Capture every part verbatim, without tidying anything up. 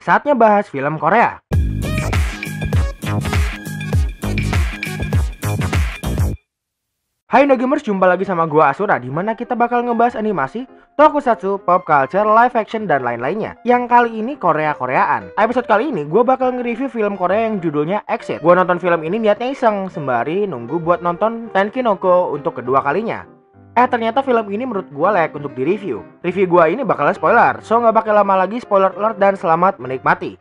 saatnya bahas film Korea. Hai Nogamers, jumpa lagi sama gua Asura, di mana kita bakal ngebahas animasi, tokusatsu, pop culture, live action, dan lain-lainnya. Yang kali ini Korea-Koreaan. Episode kali ini gua bakal nge-review film Korea yang judulnya Exit. Gua nonton film ini niatnya iseng, sembari nunggu buat nonton Tenki no Ko untuk kedua kalinya. Eh ternyata film ini menurut gua layak untuk di-review. Review gua ini bakalan spoiler, so nggak bakal lama lagi, spoiler alert dan selamat menikmati.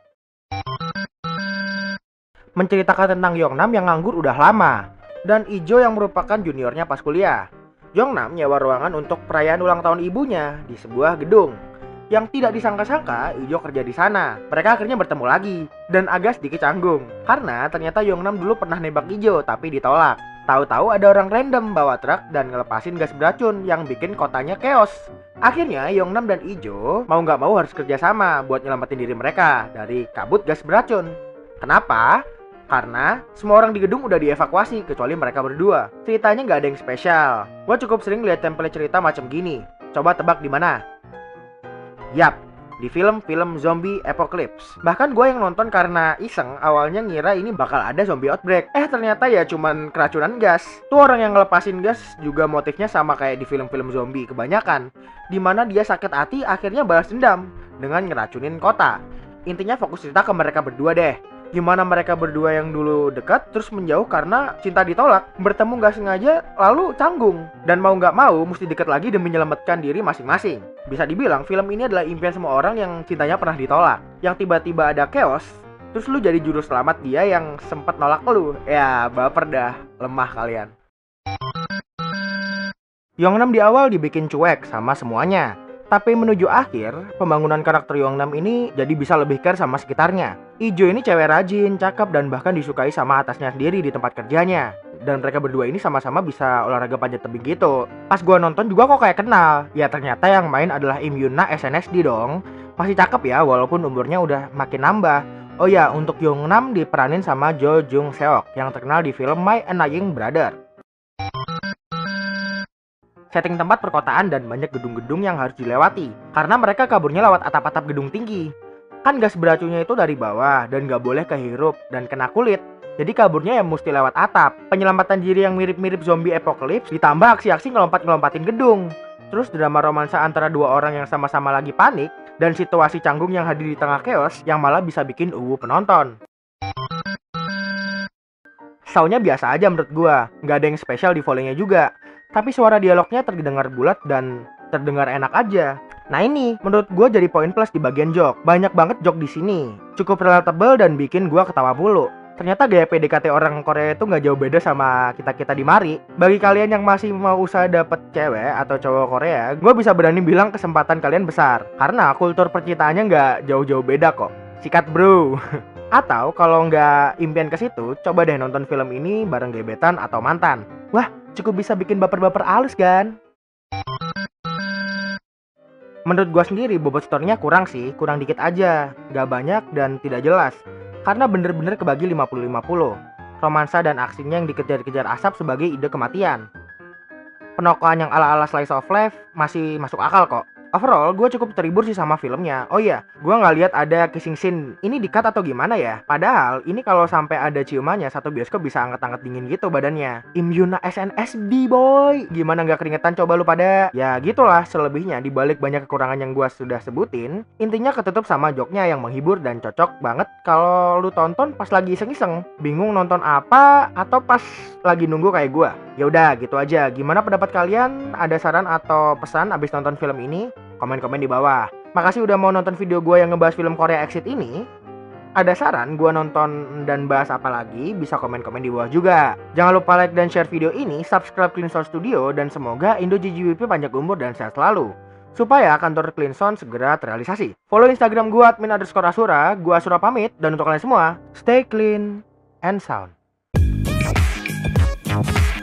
Menceritakan tentang Yongnam yang nganggur udah lama, dan Ijo yang merupakan juniornya pas kuliah. Yongnam nyewa ruangan untuk perayaan ulang tahun ibunya di sebuah gedung. Yang tidak disangka-sangka, Ijo kerja di sana. Mereka akhirnya bertemu lagi, dan agak sedikit canggung karena ternyata Yongnam dulu pernah nembak Ijo tapi ditolak. Tahu-tahu ada orang random bawa truk dan ngelepasin gas beracun yang bikin kotanya chaos. Akhirnya Yongnam dan Ijo mau nggak mau harus kerjasama buat nyelamatin diri mereka dari kabut gas beracun. Kenapa? Karena semua orang di gedung udah dievakuasi kecuali mereka berdua. Ceritanya nggak ada yang spesial. Gue cukup sering lihat template cerita macam gini. Coba tebak di mana? Yap, di film-film zombie apocalypse. Bahkan gue yang nonton karena iseng awalnya ngira ini bakal ada zombie outbreak. Eh ternyata ya cuman keracunan gas. Tuh orang yang ngelepasin gas juga motifnya sama kayak di film-film zombie kebanyakan, dimana dia sakit hati akhirnya balas dendam dengan ngeracunin kota. Intinya fokus cerita ke mereka berdua deh. Gimana mereka berdua yang dulu dekat terus menjauh karena cinta ditolak, bertemu gak sengaja lalu canggung, dan mau gak mau mesti dekat lagi demi menyelamatkan diri masing-masing. Bisa dibilang film ini adalah impian semua orang yang cintanya pernah ditolak, yang tiba-tiba ada chaos, terus lu jadi juru selamat dia yang sempat nolak lu. Ya baper dah, lemah kalian. Yongnam di awal dibikin cuek sama semuanya, tapi menuju akhir, pembangunan karakter Yongnam ini jadi bisa lebih care sama sekitarnya. Ijo ini cewek rajin, cakep, dan bahkan disukai sama atasnya sendiri di tempat kerjanya. Dan mereka berdua ini sama-sama bisa olahraga panjat tebing gitu. Pas gua nonton juga kok kayak kenal. Ya ternyata yang main adalah Im Yuna S N S D dong. Masih cakep ya walaupun umurnya udah makin nambah. Oh ya, untuk Yongnam diperanin sama Jo Jung Seok yang terkenal di film My Annoying Brother. Setting tempat perkotaan dan banyak gedung-gedung yang harus dilewati karena mereka kaburnya lewat atap-atap gedung tinggi. Kan gas beracunnya itu dari bawah dan gak boleh kehirup dan kena kulit, jadi kaburnya ya mesti lewat atap. Penyelamatan diri yang mirip-mirip zombie apocalypse ditambah aksi-aksi ngelompat-ngelompatin gedung. Terus drama romansa antara dua orang yang sama-sama lagi panik dan situasi canggung yang hadir di tengah chaos yang malah bisa bikin uwu penonton. Soundnya biasa aja menurut gua, gak ada yang spesial di volley-nya juga. Tapi suara dialognya terdengar bulat dan terdengar enak aja. Nah ini menurut gue jadi poin plus di bagian joke. Banyak banget joke di sini. Cukup relatable dan bikin gue ketawa mulu. Ternyata gaya P D K T orang Korea itu nggak jauh beda sama kita-kita di mari. Bagi kalian yang masih mau usaha dapet cewek atau cowok Korea, gue bisa berani bilang kesempatan kalian besar. Karena kultur percintaannya nggak jauh-jauh beda kok. Sikat bro. Atau kalau nggak impian ke situ, coba deh nonton film ini bareng gebetan atau mantan. Wah, cukup bisa bikin baper-baper halus kan? Menurut gua sendiri bobot story-nya kurang sih, kurang dikit aja, gak banyak dan tidak jelas. Karena bener-bener kebagi lima puluh lima puluh. Romansa dan aksinya yang dikejar-kejar asap sebagai ide kematian. Penokohan yang ala-ala slice of life masih masuk akal kok. Overall, gue cukup terhibur sih sama filmnya. Oh iya, gue nggak lihat ada kissing scene. Ini di-cut atau gimana ya? Padahal, ini kalau sampai ada ciumannya, satu bioskop bisa angkat-angkat dingin gitu badannya. Im Yuna S N S D boy! Gimana nggak keringetan coba lu pada? Ya gitulah selebihnya, dibalik banyak kekurangan yang gue sudah sebutin. Intinya ketutup sama joknya yang menghibur dan cocok banget kalau lu tonton pas lagi iseng-iseng. Bingung nonton apa, atau pas lagi nunggu kayak gue. Ya udah gitu aja. Gimana pendapat kalian? Ada saran atau pesan abis nonton film ini? Komen-komen di bawah. Makasih udah mau nonton video gue yang ngebahas film Korea Exit ini. Ada saran gue nonton dan bahas apa lagi? Bisa komen-komen di bawah juga. Jangan lupa like dan share video ini, subscribe Clean Sound Studio, dan semoga Indo J J W P panjang umur dan sehat selalu. Supaya kantor Clean Sound segera terrealisasi. Follow Instagram gue admin underscore Asura. Gue Asura pamit, dan untuk kalian semua, stay clean and sound.